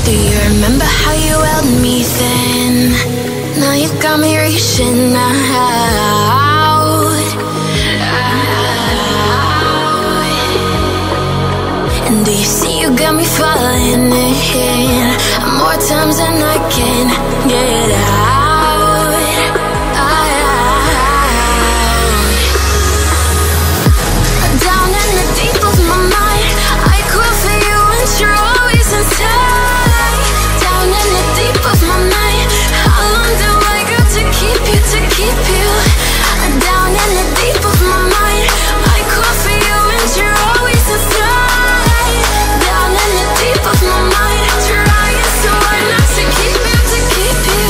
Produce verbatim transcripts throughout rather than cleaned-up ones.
Do you remember how you held me then? Now you got me reaching out, out. And do you see you got me falling in more times than I can get out. Down in the deep of my mind, I call for you and you're always inside. Down in the deep of my mind, how long do I got to keep you, to keep you? Down in the deep of my mind, I call for you and you're always inside. Down in the deep of my mind, trying so hard not to keep you, to keep you.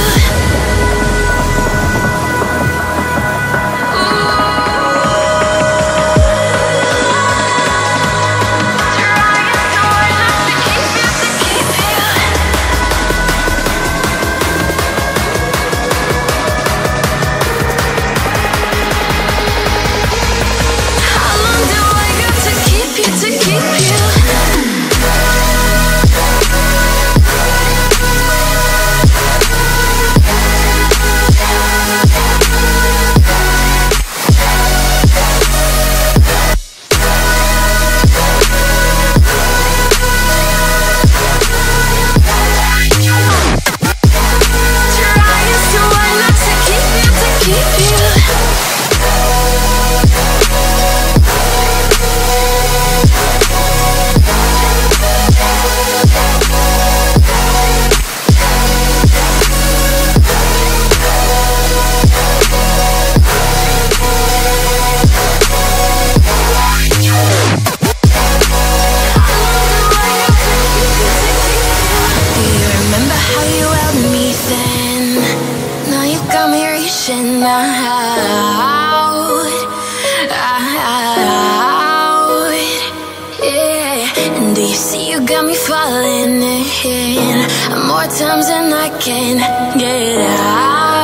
More times than I can get out.